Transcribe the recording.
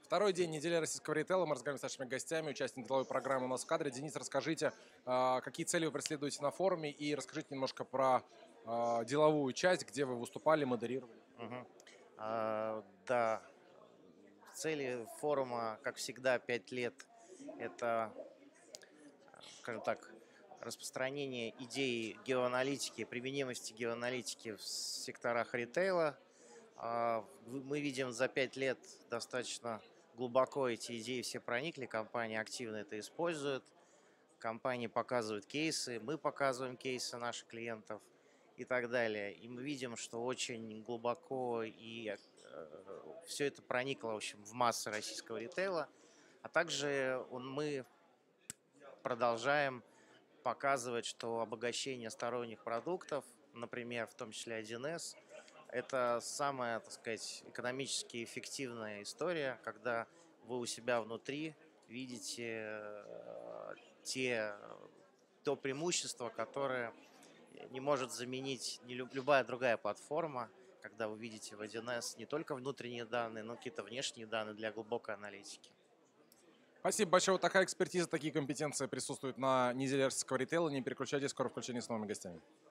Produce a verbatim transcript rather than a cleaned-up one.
Второй день недели российского ритейла. Мы разговариваем с нашими гостями, участниками деловой программы у нас в кадре. Денис, расскажите, а, какие цели вы преследуете на форуме, и расскажите немножко про а, деловую часть, где вы выступали, модерировали. Мгм. А, да, цели форума, как всегда, пять лет– это, скажем так, распространение идеи геоаналитики, применимости геоаналитики в секторах ритейла. А, в- Мы видим, за пять лет достаточно глубоко эти идеи все проникли, компании активно это используют, компании показывают кейсы, мы показываем кейсы наших клиентов и так далее. И мы видим, что очень глубоко и все это проникло, в общем, в массы российского ритейла. А также он, мы продолжаем показывать, что обогащение сторонних продуктов, например, в том числе один эс, это самая, так сказать, экономически эффективная история, когда вы у себя внутри видите э, те, то преимущество, которое не может заменить ни лю- любая другая платформа, когда вы видите в один эс не только внутренние данные, но и какие-то внешние данные для глубокой аналитики. Спасибо большое. Вот такая экспертиза, такие компетенции присутствуют на неделе российского ритейла. Не переключайтесь, скоро включение с новыми гостями.